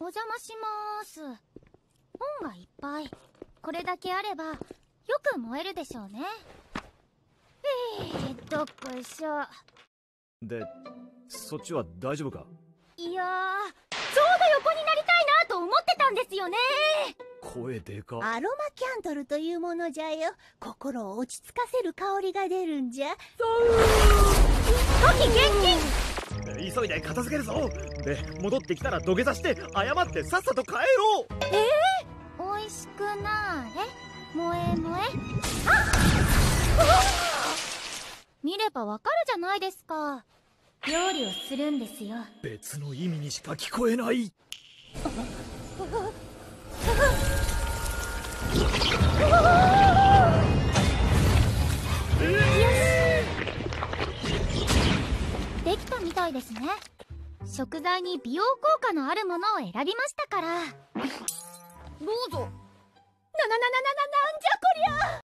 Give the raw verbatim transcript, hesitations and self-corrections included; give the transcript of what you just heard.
お邪魔しまーす。本がいっぱい。これだけあればよく燃えるでしょうね。えー、どっこいしょ。 で、そっちは大丈夫か？ いやー、ちょうど横になりたいなと思ってたんですよね。 声でか。 アロマキャンドルというものじゃよ。心を落ち着かせる香りが出るんじゃ。 時厳禁。 急いで片付けるぞ。で、戻ってきたら土下座して謝ってさっさと帰ろう。 えー、おいしくなーれ萌え萌え。あっ見ればわかるじゃないですか。料理をするんですよ。 別の意味にしか聞こえない。 できたみたいですね。食材に美容効果のあるものを選びましたから。どうぞ。なななななななんじゃこりゃ。